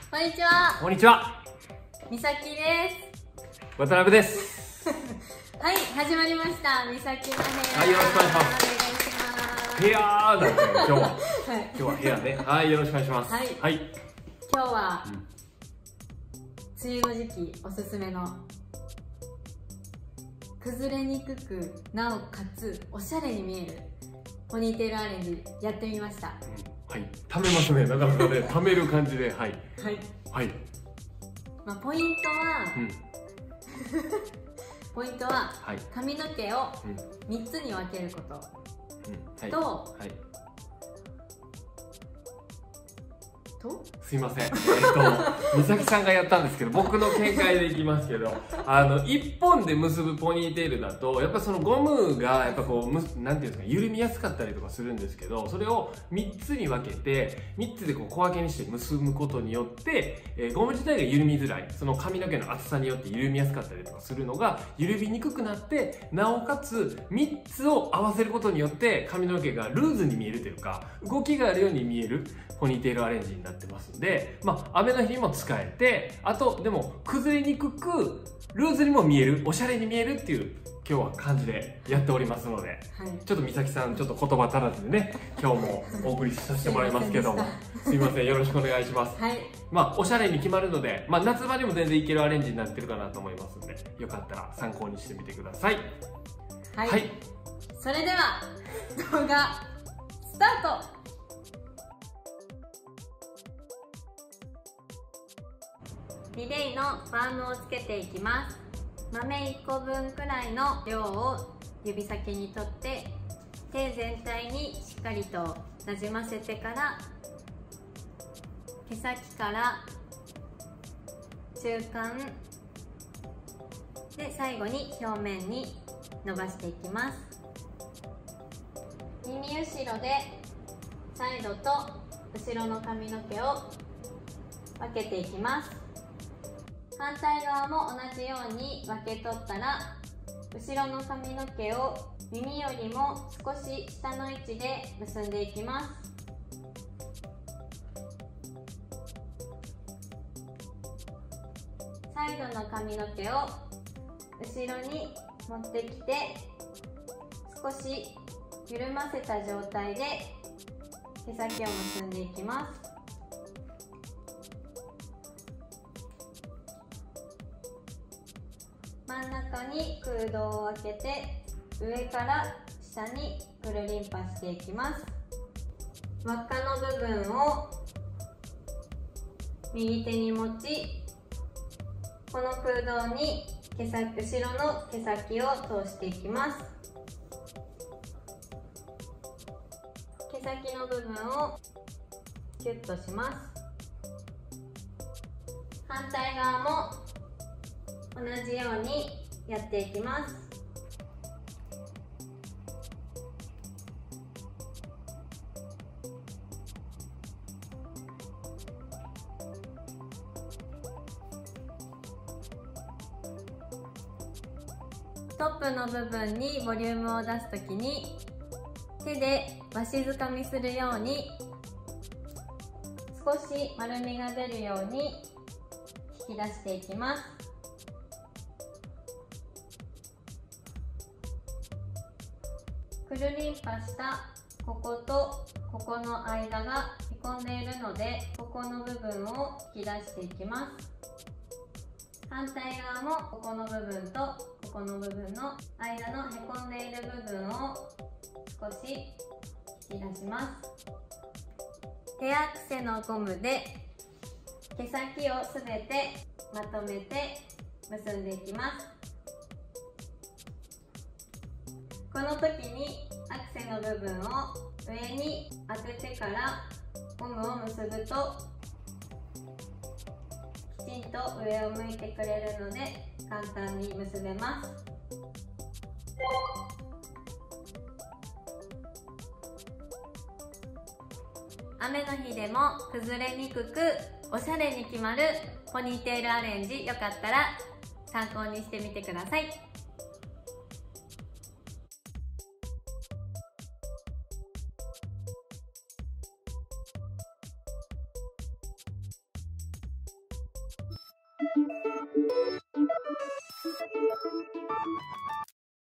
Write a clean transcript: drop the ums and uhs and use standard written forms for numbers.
こんにちは。 こんにちは。 みさきです。 渡辺です。 はい、始まりました。みさきの部屋。 はい、よろしくお願いします。 お願いします。 部屋なんですね、今日は。 はい、 今日は部屋ね。はい、よろしくお願いします。 はい。 はい。 今日は、梅雨の時期おすすめの崩れにくくなおかつおしゃれに見えるポニーテールアレンジやってみました。 はい、溜めますね。なかなかね、溜める感じで、はい。 はい。 はい。 まあ、ポイントは、ポイントは、 はい、 髪の毛を3つに分けること、 はい、 と、 はい。すいません。美咲さんがやったんですけど、僕の見解でいきますけど、一本で結ぶポニーテールだと、やっぱそのゴムが、やっぱこう、なんていうんですか、緩みやすかったりとかするんですけど、それを3つに分けて、3つでこう小分けにして結ぶことによって、ゴム自体が緩みづらい、その髪の毛の厚さによって緩みやすかったりとかするのが、緩みにくくなって、なおかつ3つを合わせることによって、髪の毛がルーズに見えるというか、動きがあるように見えるポニーテールアレンジになってますんで、まあ雨の日にも使えて、あとでも崩れにくくルーズにも見える、おしゃれに見えるっていう今日は感じでやっておりますので、はい、ちょっと美咲さんちょっと言葉足らずでね、今日もお送りさせてもらいますけども、すいません、よろしくお願いします。はい、まあおしゃれに決まるので、まあ夏場にも全然いけるアレンジになってるかなと思いますので、よかったら参考にしてみてください。 はい、はい、それでは動画スタート。リレーのバームをつけていきます。豆1個分くらいの量を指先に取って手全体にしっかりとなじませてから、毛先から中間で最後に表面に伸ばしていきます。耳後ろでサイドと後ろの髪の毛を分けていきます。反対側も同じように分け取ったら、後ろの髪の毛を耳よりも少し下の位置で結んでいきます。サイドの髪の毛を後ろに持ってきて、少し緩ませた状態で毛先を結んでいきます。真ん中に空洞を開けて、上から下にくるりんぱしていきます。輪っかの部分を右手に持ち、この空洞に後ろの毛先を通していきます。毛先の部分をキュッとします。反対側も同じようにやっていきます。トップの部分にボリュームを出すときに手でわしづかみするように少し丸みが出るように引き出していきます。くるりんぱしたこことここの間がへこんでいるので、ここの部分を引き出していきます。反対側もここの部分とここの部分の間のへこんでいる部分を少し引き出します。ヘアクセのゴムで毛先をすべてまとめて結んでいきます。この時にアクセの部分を上に当ててからゴムを結ぶときちんと上を向いてくれるので簡単に結べます。雨の日でも崩れにくくおしゃれに決まるポニーテールアレンジ、よかったら参考にしてみてください。